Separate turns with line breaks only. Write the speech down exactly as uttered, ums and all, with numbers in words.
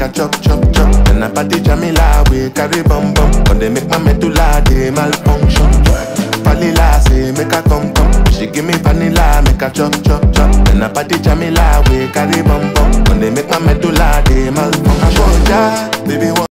a chop chop chop. Then I party Jamila, we carry bum bum. When they make my medulla, they malfunction. Vanilla say make a come come. She give me vanilla, make a chop chop chop. Then I party Jamila, we carry bum